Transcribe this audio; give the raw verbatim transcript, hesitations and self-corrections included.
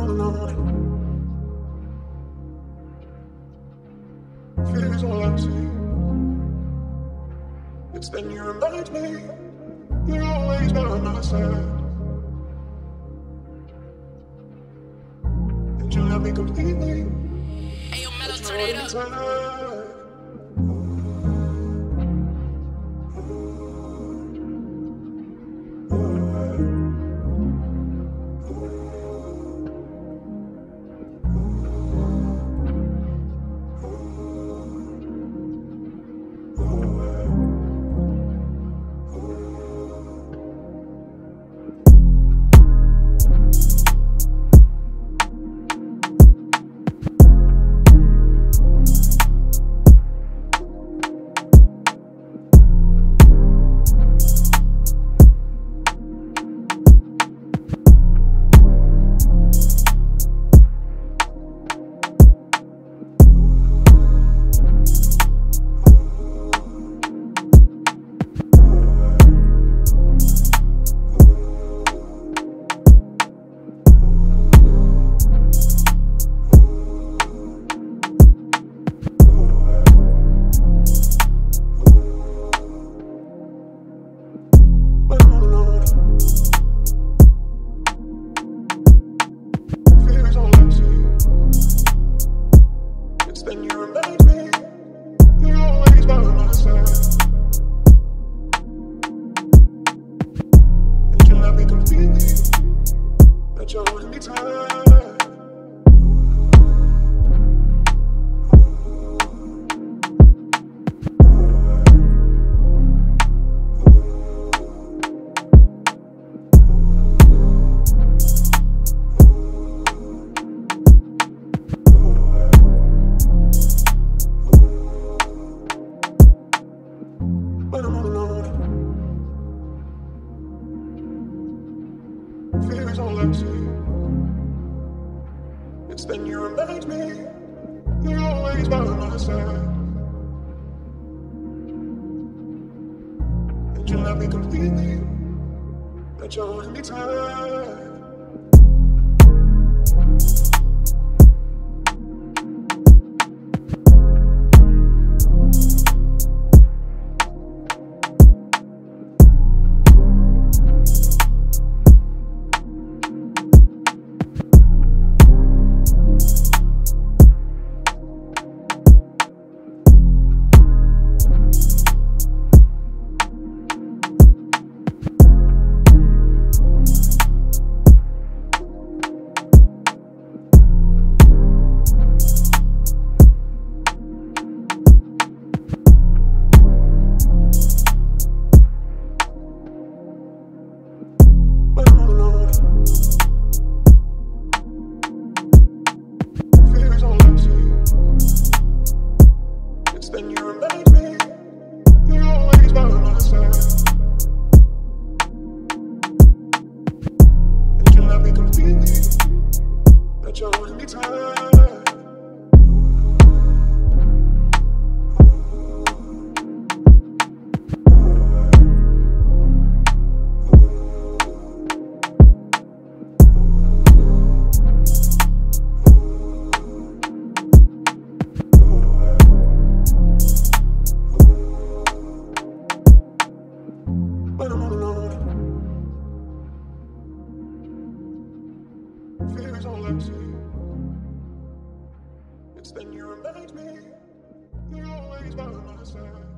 I'm alone. Fear is all I see. It's then you remind me you're always by my side, and you love me completely. Hey, yo, Mellow, turn it up. Fear is all I see. It's then you remind me you're always by my side, and you love me completely. That you're holding me tight. Then you remind me you're always by my side, and you love me completely. That you're holding me tight. But I'm all alone. Fear is all I see. It's then you remind me you're always by my side.